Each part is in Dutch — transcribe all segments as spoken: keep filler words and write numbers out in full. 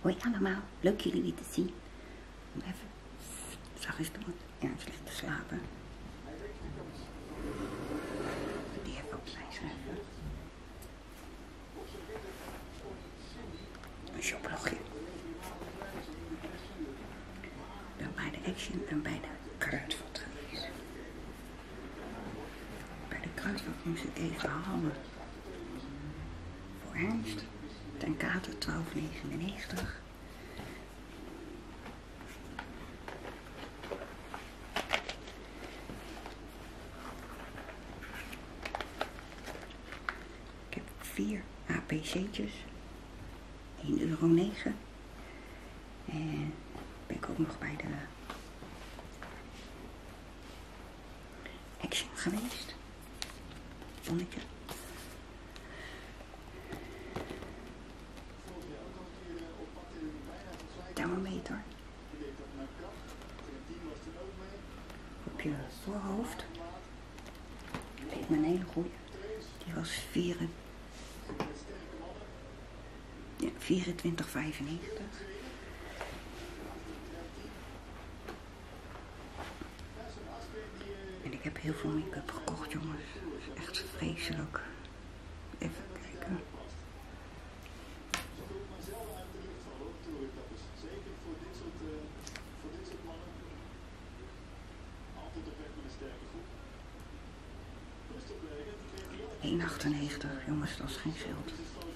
Hoi allemaal, leuk jullie weer te zien. Even zachtjes doen. Ja, slecht te slapen. Die even opzij schrijven. Een shoplogje. Ik ben bij de Action en bij de Kruidvat geweest. Bij de Kruidvat moest ik even halen. Voor Ernst. Ten Kater twaalf negenennegentig. Ik heb vier A P C'tjes. één euro negen. En ben ik ook nog bij de Action geweest. Bonnetje. Thermometer op je voorhoofd. Deed me een hele goeie. Die was vierentwintig vijfennegentig. En ik heb heel veel make-up gekocht, jongens. Dat is echt vreselijk. Even kijken. één achtennegentig, jongens, dat is geen geld.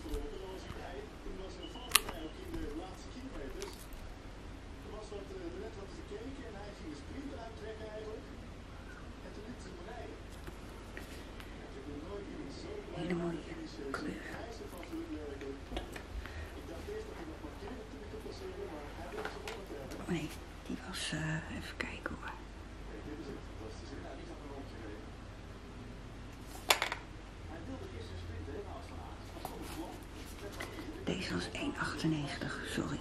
Hele mooie kleur. Nee, die was, uh, even kijken hoor. Deze was één achtennegentig, sorry.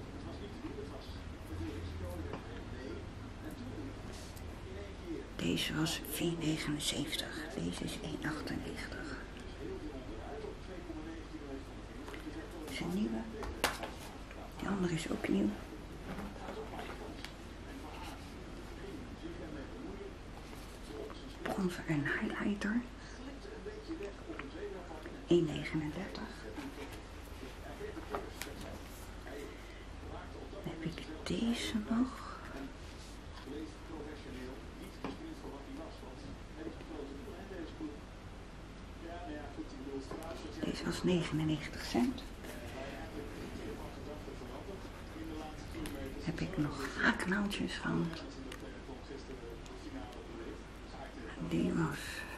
Deze was vier negenenzeventig. Deze is één achtennegentig. Dit is een nieuwe. Die andere is ook nieuw. Bronzer en highlighter. één negenendertig. Dan heb ik deze nog. Deze was negenennegentig cent. Heb ik nog haaknaaldjes van. Die was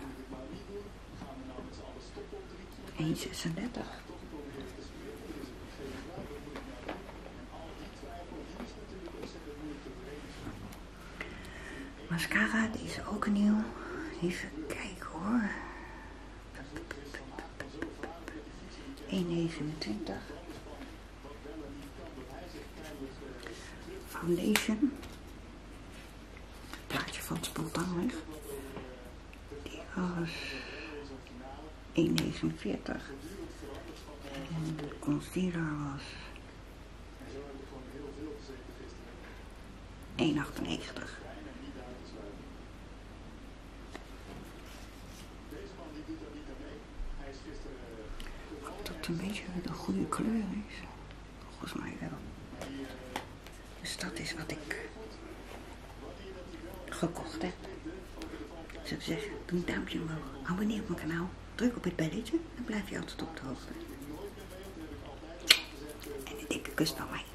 één zesendertig. Mascara, die is ook nieuw. Even kijken hoor. één negenentwintig. Foundation. Het plaatje valt spontaan weg. Die was één negenenveertig. En de concealer was één achtennegentig. Of dat een beetje de goede kleur is. Volgens mij wel. Dus dat is wat ik gekocht heb. Ik zou zeggen, doe een duimpje omhoog. Abonneer op mijn kanaal. Druk op het belletje. Dan blijf je altijd op de hoogte. En een dikke kus van mij.